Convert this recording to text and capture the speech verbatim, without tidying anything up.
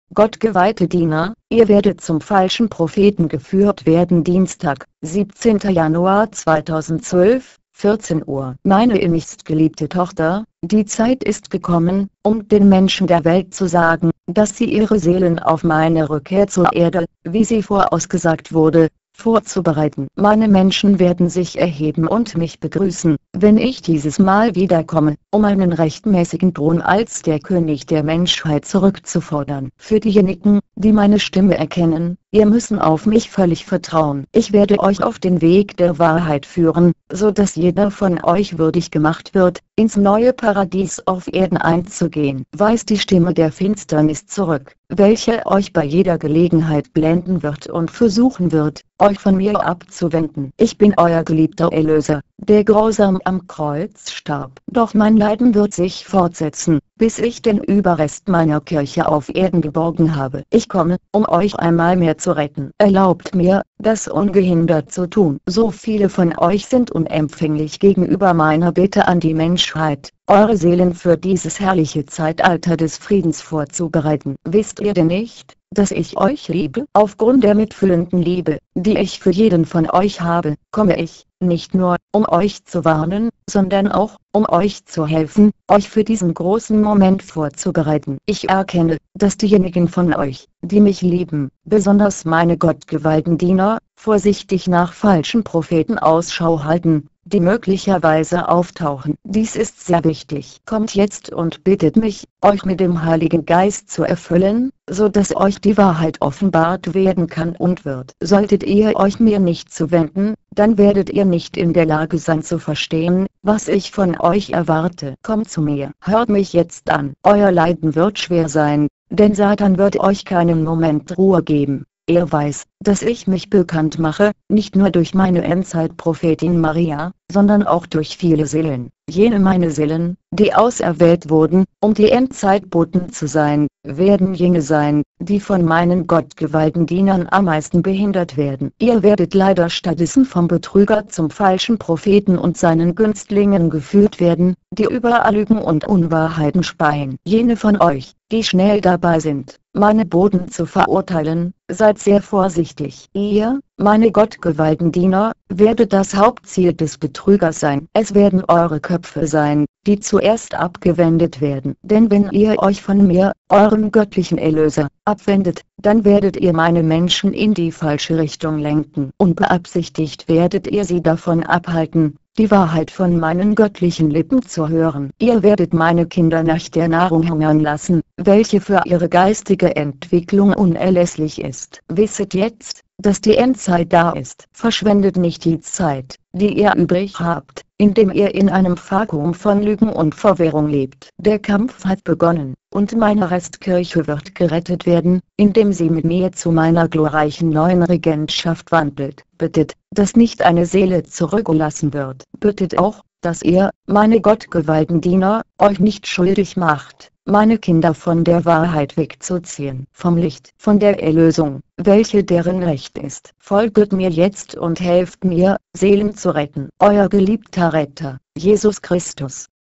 gottgeweihte Diener, ihr werdet zum falschen Propheten geführt werden. Dienstag, siebzehnter Januar zweitausendzwölf, vierzehn Uhr. Meine innigst geliebte Tochter, die Zeit ist gekommen, um den Menschen der Welt zu sagen, dass sie ihre Seelen auf meine Rückkehr zur Erde, wie sie vorausgesagt wurde, vorzubereiten. Meine Menschen werden sich erheben und mich begrüßen, wenn ich dieses Mal wiederkomme, um einen rechtmäßigen Thron als der König der Menschheit zurückzufordern. Für diejenigen, die meine Stimme erkennen, ihr müssen auf mich völlig vertrauen. Ich werde euch auf den Weg der Wahrheit führen, so dass jeder von euch würdig gemacht wird, ins neue Paradies auf Erden einzugehen. Weist die Stimme der Finsternis zurück, welche euch bei jeder Gelegenheit blenden wird und versuchen wird, euch von mir abzuwenden. Ich bin euer geliebter Erlöser, der grausam am Kreuz starb. Doch mein Leiden wird sich fortsetzen, bis ich den Überrest meiner Kirche auf Erden geborgen habe. Ich komme, um euch einmal mehr zu retten. Erlaubt mir, das ungehindert zu tun. So viele von euch sind unempfänglich gegenüber meiner Bitte an die Menschheit, eure Seelen für dieses herrliche Zeitalter des Friedens vorzubereiten. Wisst ihr denn nicht, dass ich euch liebe? Aufgrund der mitfühlenden Liebe, die ich für jeden von euch habe, komme ich, nicht nur, um euch zu warnen, sondern auch, um euch zu helfen, euch für diesen großen Moment vorzubereiten. Ich erkenne, dass diejenigen von euch, die mich lieben, besonders meine gottgeweihten Diener, vorsichtig nach falschen Propheten Ausschau halten, die möglicherweise auftauchen. Dies ist sehr wichtig. Kommt jetzt und bittet mich, euch mit dem Heiligen Geist zu erfüllen, so dass euch die Wahrheit offenbart werden kann und wird. Solltet ihr euch mir nicht zuwenden, dann werdet ihr nicht in der Lage sein zu verstehen, was ich von euch erwarte. Kommt zu mir. Hört mich jetzt an. Euer Leiden wird schwer sein, denn Satan wird euch keinen Moment Ruhe geben. Er weiß, dass ich mich bekannt mache, nicht nur durch meine Endzeitprophetin Maria, sondern auch durch viele Seelen. Jene meine Seelen, die auserwählt wurden, um die Endzeitboten zu sein, werden jene sein, die von meinen gottgeweihten Dienern am meisten behindert werden. Ihr werdet leider stattdessen vom Betrüger zum falschen Propheten und seinen Günstlingen geführt werden, die überall Lügen und Unwahrheiten speien. Jene von euch, die schnell dabei sind, meine Boten zu verurteilen, seid sehr vorsichtig. Ihr, meine gottgeweihten Diener, werdet das Hauptziel des Betrügers sein. Es werden eure Köpfe sein, die zuerst abgewendet werden. Denn wenn ihr euch von mir, eurem göttlichen Erlöser, abwendet, dann werdet ihr meine Menschen in die falsche Richtung lenken. Unbeabsichtigt werdet ihr sie davon abhalten, die Wahrheit von meinen göttlichen Lippen zu hören. Ihr werdet meine Kinder nach der Nahrung hungern lassen, welche für ihre geistige Entwicklung unerlässlich ist. Wisset jetzt, dass die Endzeit da ist. Verschwendet nicht die Zeit, die ihr übrig habt, indem ihr in einem Vakuum von Lügen und Verwirrung lebt. Der Kampf hat begonnen, und meine Restkirche wird gerettet werden, indem sie mit mir zu meiner glorreichen neuen Regentschaft wandelt. Bittet, dass nicht eine Seele zurückgelassen wird. Bittet auch, dass ihr, meine gottgeweihten Diener, euch nicht schuldig macht, meine Kinder von der Wahrheit wegzuziehen, vom Licht, von der Erlösung, welche deren Recht ist. Folget mir jetzt und helft mir, Seelen zu retten. Euer geliebter Retter, Jesus Christus.